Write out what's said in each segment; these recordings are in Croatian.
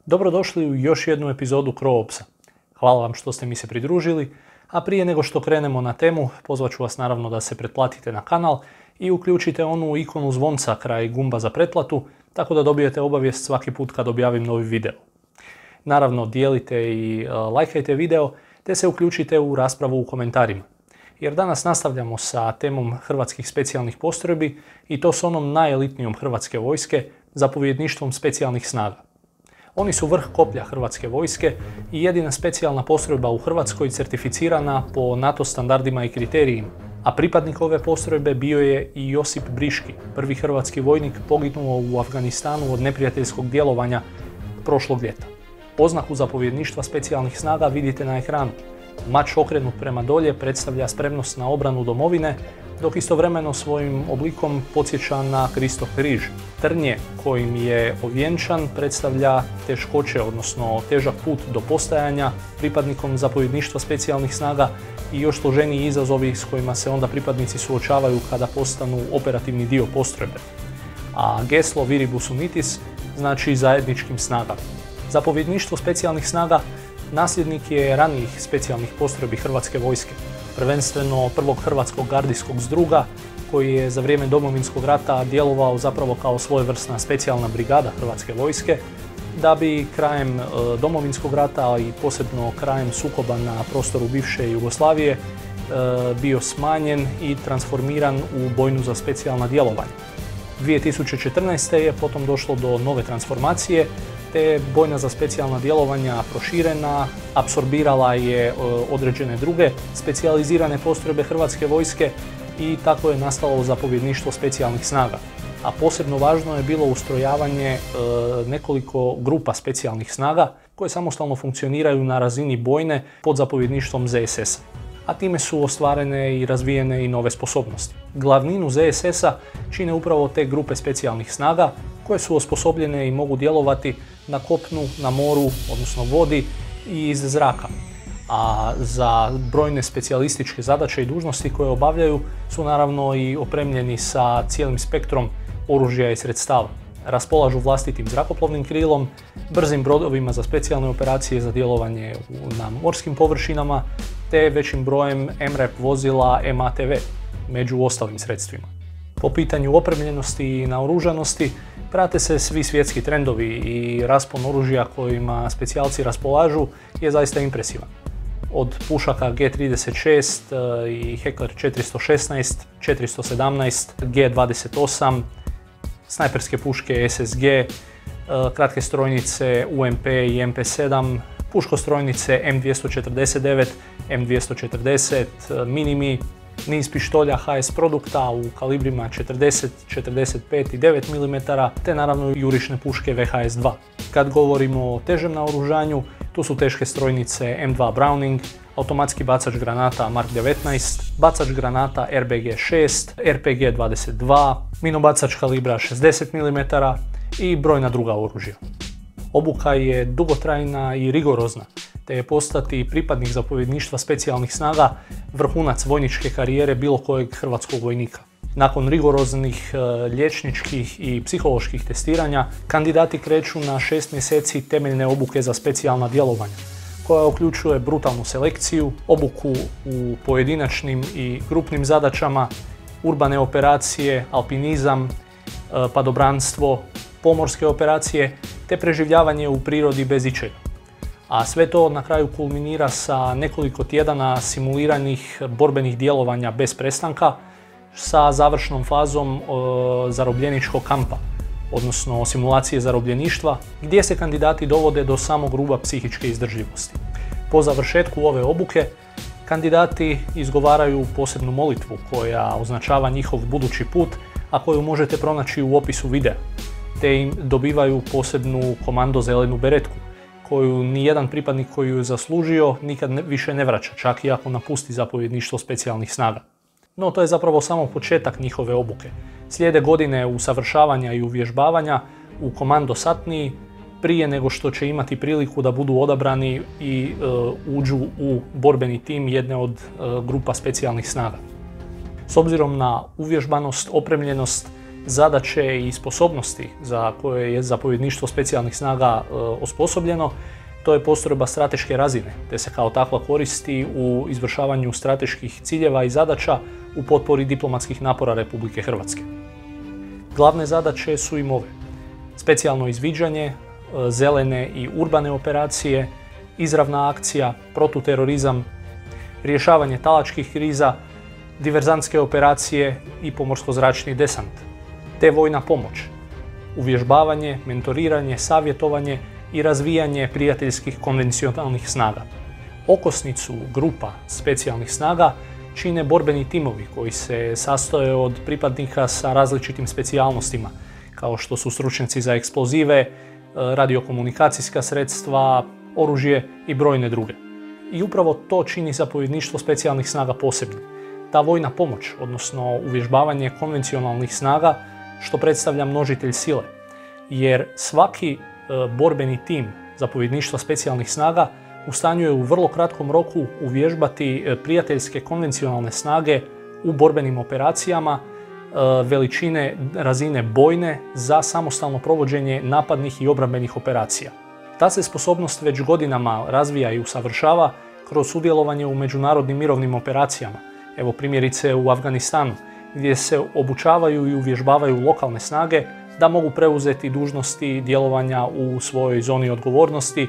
Dobrodošli u još jednu epizodu CrowOpsa. Hvala vam što ste mi se pridružili, a prije nego što krenemo na temu, pozvat ću vas naravno da se pretplatite na kanal i uključite onu ikonu zvonca kraj gumba za pretplatu, tako da dobijete obavijest svaki put kad objavim novi video. Naravno, dijelite i lajkajte video, te se uključite u raspravu u komentarima. Jer danas nastavljamo sa temom hrvatskih specijalnih postrojbi i to s onom najelitnijom hrvatske vojske, zapovjedništvom specijalnih snaga. Oni su vrh koplja hrvatske vojske i jedina specijalna postrojba u Hrvatskoj certificirana po NATO standardima i kriterijima. A pripadnik ove postrojbe bio je i Josip Briški, prvi hrvatski vojnik poginuo u Afganistanu od neprijateljskog djelovanja prošlog ljeta. Oznaku zapovjedništva specijalnih snaga vidite na ekranu. Mač okrenut prema dolje predstavlja spremnost na obranu domovine, dok istovremeno svojim oblikom podsjeća na Kristov križ. Trnje kojim je ovjenčan predstavlja teškoće, odnosno težak put do postajanja pripadnikom zapovjedništva specijalnih snaga i još složeniji izazovi s kojima se onda pripadnici suočavaju kada postanu operativni dio postrojbe. A geslo Viribus Unitis znači zajedničkim snagama. Zapovjedništvo specijalnih snaga nasljednik je ranijih specijalnih postrojbi hrvatske vojske, prvenstveno prvog hrvatskog gardijskog zdruga koji je za vrijeme Domovinskog rata djelovao zapravo kao svojevrsna specijalna brigada hrvatske vojske, da bi krajem Domovinskog rata i posebno krajem sukoba na prostoru bivše Jugoslavije bio smanjen i transformiran u bojnu za specijalna djelovanja. 2014. je potom došlo do nove transformacije, te je bojna za specijalna djelovanja proširena, apsorbirala je određene druge specijalizirane postrojbe hrvatske vojske i tako je nastalo zapovjedništvo specijalnih snaga. A posebno važno je bilo ustrojavanje nekoliko grupa specijalnih snaga koje samostalno funkcioniraju na razini bojne pod zapovjedništvom ZSS-a. A time su ostvarene i razvijene i nove sposobnosti. Glavninu ZSS-a čine upravo te grupe specijalnih snaga koje su osposobljene i mogu djelovati na kopnu, na moru, odnosno vodi i iz zraka. A za brojne specijalističke zadaće i dužnosti koje obavljaju su naravno i opremljeni sa cijelim spektrom oružja i sredstava. Raspolažu vlastitim zrakoplovnim krilom, brzim brodovima za specijalne operacije za djelovanje na morskim površinama, te većim brojem MRAP vozila MATV, među ostalim sredstvima. Po pitanju opremljenosti i naoružanosti prate se svi svjetski trendovi i raspon oružja kojima specijalci raspolažu je zaista impresivan. Od pušaka G36 i Heckler 416, 417, G28, snajperske puške SSG, kratke strojnice UMP i MP7, puškostrojnice M249, M240, Minimi, niz pištolja HS produkta u kalibrima 40, 45 i 9 mm, te naravno jurišne puške VHS-2. Kad govorimo o težem naoružanju, tu su teške strojnice M2 Browning, automatski bacač granata Mark 19, bacač granata RBG-6, RPG-22, minobacač kalibra 60 mm i brojna druga oružja. Obuka je dugotrajna i rigorozna, te je postati pripadnik zapovjedništva specijalnih snaga vrhunac vojničke karijere bilo kojeg hrvatskog vojnika. Nakon rigoroznih liječničkih i psiholoških testiranja, kandidati kreću na 6 mjeseci temeljne obuke za specijalna djelovanja, koja uključuje brutalnu selekciju, obuku u pojedinačnim i grupnim zadaćama, urbane operacije, alpinizam, padobranstvo, pomorske operacije, te preživljavanje u prirodi bez ičega. A sve to na kraju kulminira sa nekoliko tjedana simuliranih borbenih djelovanja bez prestanka sa završnom fazom zarobljeničkog kampa, odnosno simulacije zarobljeništva, gdje se kandidati dovode do samog ruba psihičke izdržljivosti. Po završetku ove obuke, kandidati izgovaraju posebnu molitvu koja označava njihov budući put, a koju možete pronaći u opisu videa, te im dobivaju posebnu komando zelenu beretku, koju nijedan pripadnik koji ju je zaslužio nikad više ne vraća, čak i ako napusti zapovjedništvo specijalnih snaga. No, to je zapravo samo početak njihove obuke. Slijede godine usavršavanja i uvježbavanja u komando satniji prije nego što će imati priliku da budu odabrani i uđu u borbeni tim jedne od grupa specijalnih snaga. S obzirom na uvježbanost, opremljenost zadaće i sposobnosti za koje je zapovjedništvo specijalnih snaga osposobljeno, to je postrojba strateške razine, te se kao takva koristi u izvršavanju strateških ciljeva i zadaća u potpori diplomatskih napora Republike Hrvatske. Glavne zadaće su im ove: specijalno izviđanje, zelene i urbane operacije, izravna akcija, protuterorizam, rješavanje talačkih kriza, diverzantske operacije i pomorsko-zračni desant, te vojna pomoć, uvježbavanje, mentoriranje, savjetovanje i razvijanje prijateljskih konvencionalnih snaga. Okosnicu grupa specijalnih snaga čine borbeni timovi koji se sastoje od pripadnika sa različitim specijalnostima, kao što su stručnjaci za eksplozive, radiokomunikacijska sredstva, oružje i brojne druge. I upravo to čini zapovjedništvo specijalnih snaga posebnim. Ta vojna pomoć, odnosno uvježbavanje konvencionalnih snaga, što predstavlja množitelj sile, jer svaki borbeni tim zapovjedništva specijalnih snaga u stanju je u vrlo kratkom roku uvježbati prijateljske konvencionalne snage u borbenim operacijama veličine razine bojne za samostalno provođenje napadnih i obrambenih operacija. Ta se sposobnost već godinama razvija i usavršava kroz sudjelovanje u međunarodnim mirovnim operacijama. Evo primjerice u Afganistanu, gdje se obučavaju i uvježbavaju lokalne snage da mogu preuzeti dužnosti djelovanja u svojoj zoni odgovornosti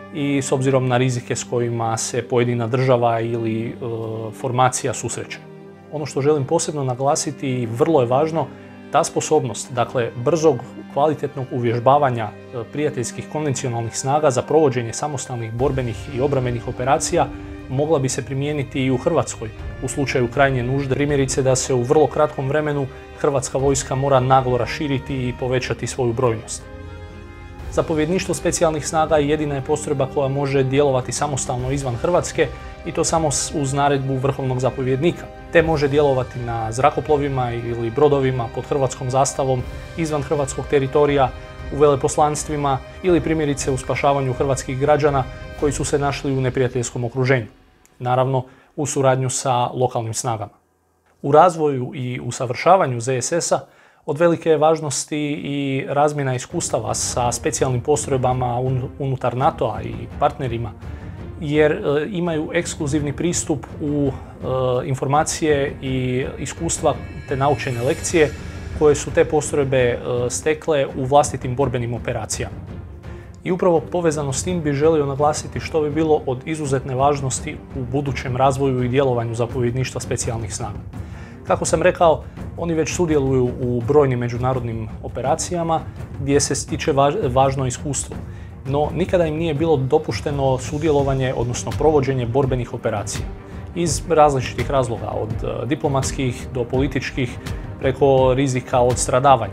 i s obzirom na rizike s kojima se pojedina država ili formacija susreće. Ono što želim posebno naglasiti i vrlo je važno, ta sposobnost, dakle brzog, kvalitetnog uvježbavanja prijateljskih konvencionalnih snaga za provođenje samostalnih borbenih i obrambenih operacija mogla bi se primijeniti i u Hrvatskoj u slučaju krajnje nužde. Primjerice da se u vrlo kratkom vremenu Hrvatska vojska mora naglo raširiti i povećati svoju brojnost. Zapovjedništvo specijalnih snaga jedina je postrojba koja može djelovati samostalno izvan Hrvatske i to samo uz naredbu vrhovnog zapovjednika, te može djelovati na zrakoplovima ili brodovima pod hrvatskom zastavom izvan hrvatskog teritorija, u veleposlanstvima ili primjerice u spašavanju hrvatskih građana koji su se našli u neprijateljskom okruženju, naravno u suradnju sa lokalnim snagama. U razvoju i usavršavanju ZSS-a od velike je važnosti i razmjena iskustava sa specijalnim postrojbama unutar NATO-a i partnerima, jer imaju ekskluzivni pristup u informacije i iskustva te naučene lekcije koje su te postrojbe stekle u vlastitim borbenim operacijama. I upravo povezano s tim bih želio naglasiti što bi bilo od izuzetne važnosti u budućem razvoju i djelovanju zapovjedništva specijalnih snaga. Kako sam rekao, oni već sudjeluju u brojnim međunarodnim operacijama gdje se stiče važno iskustvo, no nikada im nije bilo dopušteno sudjelovanje, odnosno provođenje borbenih operacija. Iz različitih razloga, od diplomatskih do političkih, preko rizika od stradavanja,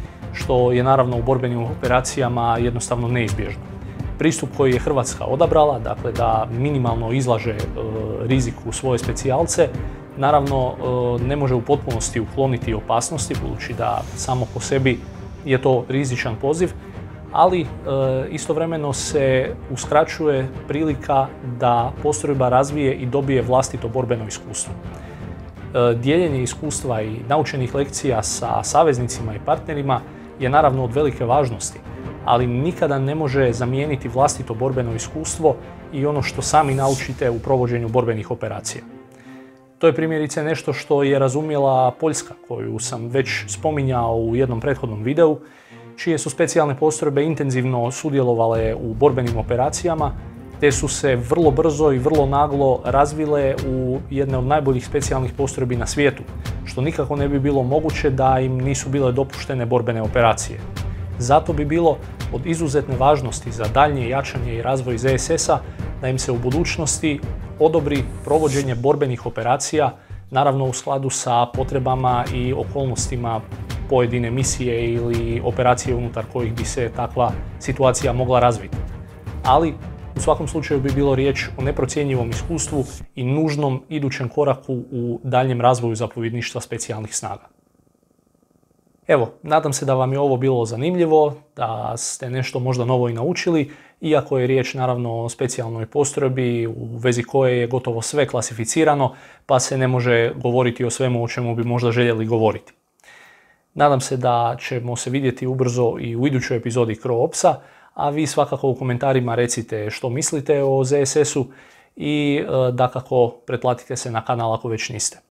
što je naravno u borbenim operacijama jednostavno neizbježno. Pristup koji je Hrvatska odabrala, dakle da minimalno izlaže riziku svoje specijalce, naravno ne može u potpunosti ukloniti opasnosti, budući da samo po sebi je to rizičan poziv, ali istovremeno se uskraćuje prilika da postrojba razvije i dobije vlastito borbeno iskustvo. Dijeljenje iskustva i naučenih lekcija sa saveznicima i partnerima je naravno od velike važnosti, ali nikada ne može zamijeniti vlastito borbeno iskustvo i ono što sami naučite u provođenju borbenih operacija. To je primjerice nešto što je razumjela Poljska, koju sam već spominjao u jednom prethodnom videu, čije su specijalne postrojbe intenzivno sudjelovale u borbenim operacijama, te su se vrlo brzo i vrlo naglo razvile u jedne od najboljih specijalnih postrojbi na svijetu, što nikako ne bi bilo moguće da im nisu bile dopuštene borbene operacije. Zato bi bilo od izuzetne važnosti za daljnje jačanje i razvoj ZSS-a da im se u budućnosti odobri provođenje borbenih operacija, naravno u skladu sa potrebama i okolnostima pojedine misije ili operacije unutar kojih bi se takva situacija mogla razviti. Ali u svakom slučaju bi bilo riječ o neprocjenjivom iskustvu i nužnom idućem koraku u daljnjem razvoju zapovjedništva specijalnih snaga. Evo, nadam se da vam je ovo bilo zanimljivo, da ste nešto možda novo i naučili, iako je riječ naravno o specijalnoj postrojbi u vezi koje je gotovo sve klasificirano, pa se ne može govoriti o svemu o čemu bi možda željeli govoriti. Nadam se da ćemo se vidjeti ubrzo i u idućoj epizodi CrowOpsa, a vi svakako u komentarima recite što mislite o ZSS-u i dakako pretplatite se na kanal ako već niste.